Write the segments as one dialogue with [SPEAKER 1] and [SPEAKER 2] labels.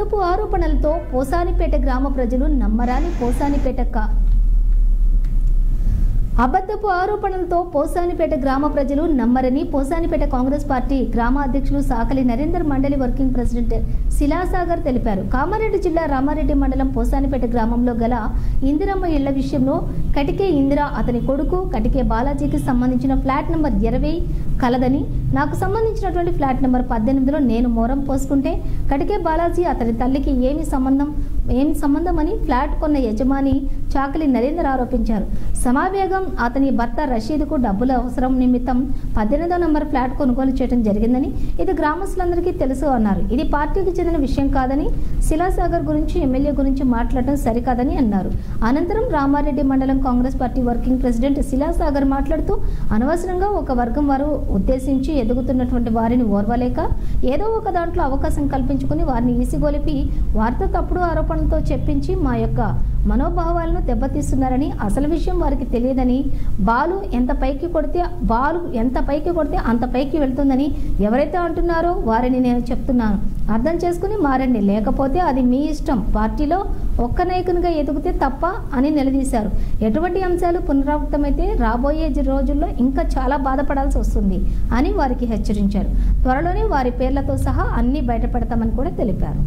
[SPEAKER 1] తప్పు ఆరోపణలతో పోసానిపేట గ్రామ ప్రజలు నమ్మరాని అబద్ధపు ఆరోపణలతో పోసానిపేట గ్రామ ప్రజలు నమ్మరని పోసానిపేట కాంగ్రెస్ పార్టీ గ్రామ అధ్యక్షులు సాకలి నరేందర్ మండలి వర్కింగ్ ప్రెసిడెంట్ శిలాసాగర్ తెలిపారు. కామారెడ్డి జిల్లా రామారెడ్డి మండలం పోసానిపేట గ్రామంలో గల ఇందిరమ్మ ఇళ్ల విషయంలో కటికే ఇందిర అతని కొడుకు కటికే బాలాజీకి సంబంధించిన ఫ్లాట్ నంబర్ 20 కలదని, నాకు సంబంధించినటువంటి ఫ్లాట్ నంబర్ 18లో నేను మోరం పోసుకుంటే కటికే బాలాజీ అతని తల్లికి ఏమి సంబంధం అని ఫ్లాట్ కొన్న యజమాని చాకలి నరేందర్ ఆరోపించారు. సమావేగం అతని భర్త రషీద్కు డబ్బుల అవసరం నిమిత్తం 18వ నంబర్ ఫ్లాట్ కొనుగోలు చేయడం జరిగిందని, ఇది గ్రామస్తులందరికీ తెలుసు అన్నారు. ఇది పార్టీకి చెందిన విషయం కాదని, శిలాసాగర్ గురించి ఎమ్మెల్యే గురించి మాట్లాడటం సరికాదని అన్నారు. అనంతరం రామారెడ్డి మండలం Congress party working president Shilasagar మాట్లాడుతూ అనవసరంగా ఒక వర్గం వారు ఉద్దేశించి ఎదుగుతున్నటువంటి వారిని ఓర్వలేక ఏదో ఒక దాంట్లో అవకాశం కల్పించుకుని వారిని ఈసిగొలిపి వారితో తప్పుడు ఆరోపణలతో చెప్పించి మా యొక్క మనోభావాలను దెబ్బతీస్తున్నారని, అసలు విషయం వారికి తెలియదని, బాలు ఎంత పైకి కొడితే అంత పైకి వెళ్తుందని ఎవరైతే అంటున్నారో వారిని నేను చెప్తున్నాను, అర్థం చేసుకుని మారండి, లేకపోతే అది మీ ఇష్టం, పార్టీలో ఒక్క నాయకునిగా ఎదుగుతే తప్ప అని నిలదీశారు. ఎటువంటి అంశాలు పునరావృతమైతే రాబోయే రోజుల్లో ఇంకా చాలా బాధపడాల్సి వస్తుంది అని వారికి హెచ్చరించారు. త్వరలోనే వారి పేర్లతో సహా అన్ని బయటపెడతామని కూడా తెలిపారు.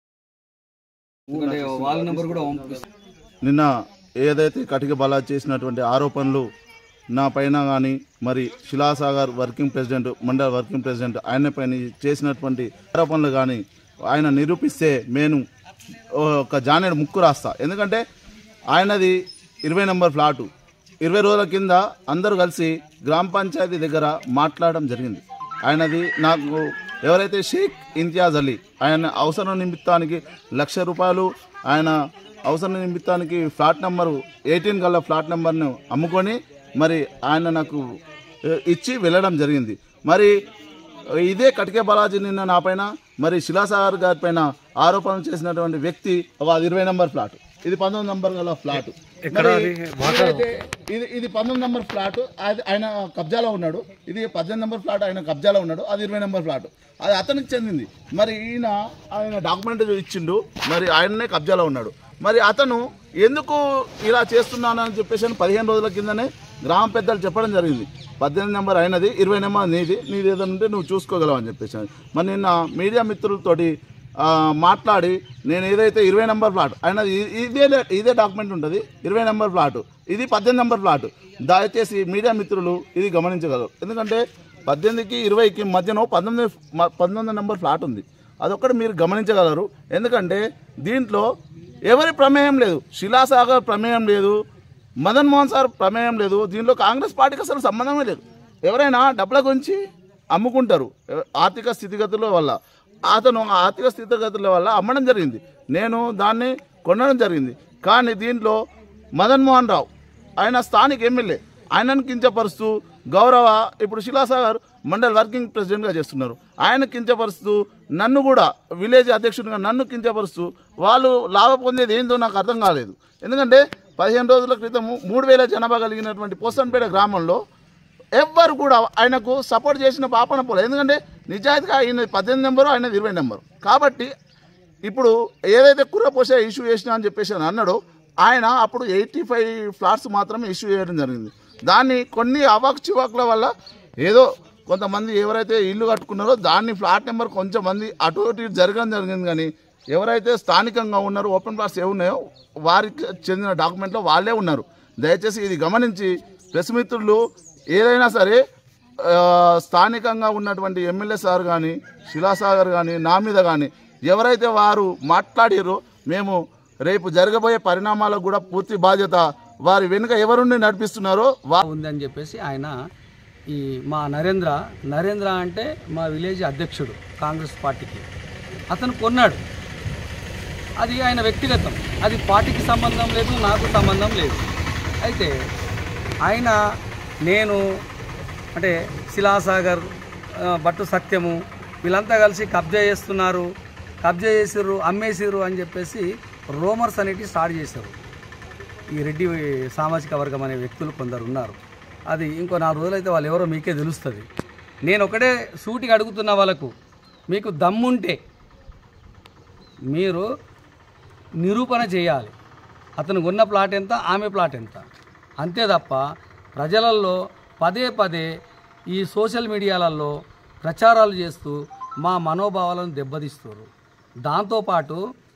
[SPEAKER 2] నిన్న ఏదైతే కటిక బాలాజీ చేసినటువంటి ఆరోపణలు నా పైన కానీ మరి శిలాసాగర్ వర్కింగ్ ప్రెసిడెంట్ మండల వర్కింగ్ ప్రెసిడెంట్ ఆయన పైన చేసినటువంటి ఆరోపణలు కానీ ఆయన నిరూపిస్తే నేను ఒక జానేడు ముక్కు రాస్తా. ఎందుకంటే ఆయనది 20 నంబర్ ఫ్లాటు 20 రోజుల కింద అందరూ కలిసి గ్రామ పంచాయతీ దగ్గర మాట్లాడడం జరిగింది. ఆయనది నాకు ఎవరైతే షేక్ ఇంతియాజ్ అలీ ఆయన అవసరం నిమిత్తానికి ₹1,00,000 ఆయన అవసరం నిమిత్తానికి ఫ్లాట్ నెంబరు 18 గల ఫ్లాట్ నెంబర్ను అమ్ముకొని మరి ఆయన నాకు ఇచ్చి వెళ్ళడం జరిగింది. మరి ఇదే కటికే బాలాజీ నిన్న నా పైన మరి శిలాసాగర్ గారి పైన ఆరోపణలు చేసినటువంటి వ్యక్తి అది 20 నంబర్ ఫ్లాట్, ఇది 19 నంబర్ గల ఫ్లాట్, ఇది 19 నంబర్ ఫ్లాట్ అది ఆయన కబ్జాలో ఉన్నాడు, ఇది 18 నంబర్ ఫ్లాట్ ఆయన కబ్జాలో ఉన్నాడు, అది 20 నంబర్ ఫ్లాట్ అది అతనికి చెందింది. మరి ఆయన డాక్యుమెంట్ ఇచ్చిండు, మరి ఆయననే కబ్జాలో ఉన్నాడు. మరి అతను ఎందుకు ఇలా చేస్తున్నానని చెప్పేసి 15 రోజుల కిందనే గ్రామ పెద్దలు చెప్పడం జరిగింది. 18 నంబర్ అయినది, 20 నంబర్ నీది ఏదైనా ఉంటే నువ్వు చూసుకోగలవు అని చెప్పేసి. మరి నిన్న మీడియా మిత్రులతోటి మాట్లాడి నేను ఏదైతే 20 నంబర్ ఫ్లాట్ అయినది ఇదే డాక్యుమెంట్ ఉంటుంది, 20 నంబర్ ఫ్లాట్ ఇది 18 నంబర్ ఫ్లాట్, దయచేసి మీడియా మిత్రులు ఇది గమనించగలరు. ఎందుకంటే 18కి 20కి మధ్యన 19 నంబర్ ఫ్లాట్ ఉంది, అదొక్కటి మీరు గమనించగలరు. ఎందుకంటే దీంట్లో ఎవరి ప్రమేయం లేదు, శిలాసాగర్ ప్రమేయం లేదు, మదన్ మోహన్ సార్ ప్రమేయం లేదు, దీంట్లో కాంగ్రెస్ పార్టీకి అసలు సంబంధమే లేదు. ఎవరైనా డబ్బుల గురించి అమ్ముకుంటారు ఆర్థిక స్థితిగతుల వల్ల, అతను ఆర్థిక స్థితిగతుల వల్ల అమ్మడం జరిగింది, నేను దాన్ని కొనడం జరిగింది. కానీ దీంట్లో మదన్ మోహన్ రావు ఆయన స్థానిక ఎమ్మెల్యే, ఆయనను కించపరుస్తూ ఇప్పుడు శిలాసాగర్ మండల్ వర్కింగ్ ప్రెసిడెంట్గా చేస్తున్నారు, ఆయన కించపరుస్తూ నన్ను కూడా విలేజ్ అధ్యక్షుడిగా నన్ను కించపరుస్తూ వాళ్ళు లాభం పొందేది ఏందో నాకు అర్థం కాలేదు. ఎందుకంటే 15 రోజుల క్రితం 3000 జనాభా కలిగినటువంటి పోసన్పేట గ్రామంలో ఎవ్వరు కూడా ఆయనకు సపోర్ట్ చేసిన పాపన పోలేదు. ఎందుకంటే నిజాయితీగా ఆయన 18 నెంబరు ఆయన 20 నెంబరు కాబట్టి ఇప్పుడు ఏదైతే కుర్రపోసే ఇష్యూ చేసినా అని చెప్పేసి అన్నాడో ఆయన అప్పుడు 85 ఫ్లాట్స్ మాత్రమే ఇష్యూ చేయడం జరిగింది. దాన్ని కొన్ని అవాక్ చివాకుల వల్ల ఏదో కొంతమంది ఎవరైతే ఇల్లు కట్టుకున్నారో దాన్ని ఫ్లాట్ నెంబర్ కొంచెం మంది అటు ఇటు జరగడం జరిగింది. కానీ ఎవరైతే స్థానికంగా ఉన్నారో ఓపెన్ ప్లాట్స్ ఏమున్నాయో వారికి చెందిన డాక్యుమెంట్లో వాళ్ళే ఉన్నారు. దయచేసి ఇది గమనించి ప్రెస్ మిత్రులు ఏదైనా సరే స్థానికంగా ఉన్నటువంటి ఎమ్మెల్యే సార్ కానీ శిలాసాగర్ కానీ నా మీద కానీ ఎవరైతే వారు మాట్లాడారో మేము రేపు జరగబోయే పరిణామాలకు కూడా పూర్తి బాధ్యత వారి వెనుక ఎవరుండి నడిపిస్తున్నారో
[SPEAKER 3] ఉందని చెప్పేసి ఆయన ఈ మా నరేంద్ర అంటే మా విలేజ్ అధ్యక్షుడు కాంగ్రెస్ పార్టీకి, అతను కొన్నాడు. అది ఆయన వ్యక్తిగతం, అది పార్టీకి సంబంధం లేదు, నాకు సంబంధం లేదు. అయితే ఆయన నేను అంటే శిలాసాగర్ బట్టు సత్యము వీళ్ళంతా కలిసి కబ్జా చేసారు అమ్మేసారు అని చెప్పేసి రూమర్స్ అనేటివి స్టార్ట్ చేశారు. ఈ రెడ్డి సామాజిక వర్గం అనే వ్యక్తులు కొందరు ఉన్నారు. అది ఇంకో 4 రోజులైతే వాళ్ళు ఎవరో మీకే తెలుస్తుంది. నేను ఒకటే సూటిగా అడుగుతున్న వాళ్ళకు, మీకు దమ్ముంటే మీరు నిరూపణ చేయాలి. అతను కొన్న ప్లాట్ ఎంత, ఆమె ప్లాట్ ఎంత, అంతే తప్ప ప్రజలలో పదే పదే ఈ సోషల్ మీడియాలలో ప్రచారాలు చేస్తూ మా మనోభావాలను దెబ్బతీస్తారు. దాంతోపాటు